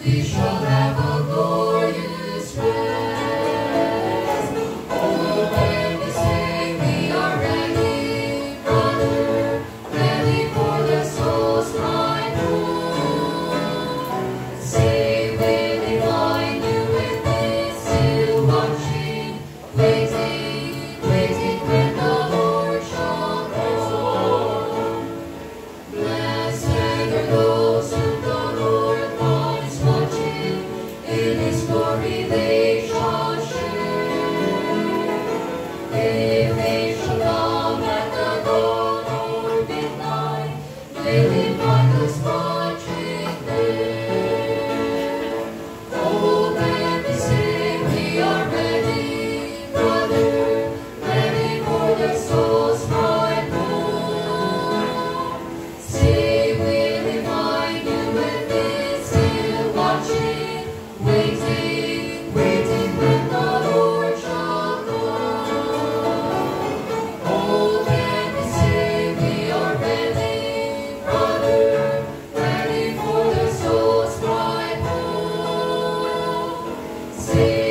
we shall have a glorious rest. Oh, when we sing, we are ready, brother, ready for the soul's bright home. Say, will we find you in this still watching, waiting, waiting when the Lord shall come. Blessed are those whom the Lord finds watching, in His glory they shall share. If they shall come at the dawn or midnight, they will find us watching there. Oh, when we sing, we are ready, brother, ready for the soul's bright home. Say, will we find you in this still watching, waiting, waiting when the Lord shall come. Oh, when we sing, we are ready, brother, ready for the soul's bright home. Say,